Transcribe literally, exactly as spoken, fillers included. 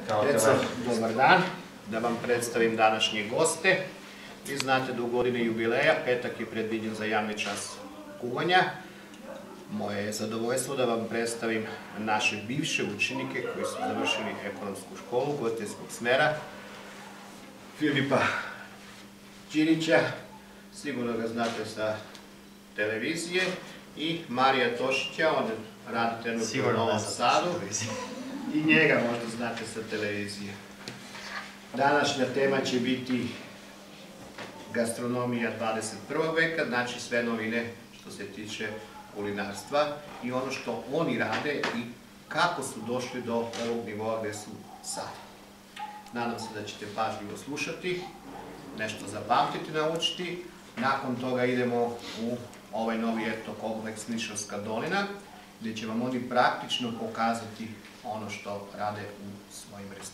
Deco, dobar dan. Da vam predstavim današnje goste. Vi znate da u godini jubileja petak je predviđen za javni čas kuvanja. Moje je zadovoljstvo da vam predstavim naše bivše učenike koji su završili ekonomsku školu ugostiteljskog smera. Filipa Ćirića, sigurno ga znate sa televizije, i Marija Tošića, on radi trenutno u Novom Sadu, i njega možda znate sa televizije. Današnja tema će biti gastronomija dvadeset prvog veka, znači sve novine što se tiče kulinarstva i ono što oni rade i kako su došli do ovog nivoa gde su sad. Nadam se da ćete pažljivo slušati, nešto zapamtiti, naučiti. Nakon toga idemo u ovaj novi etno-kompleks Nišavska dolina, gde će vam oni praktično pokazati ono što rade u svojim restoranima.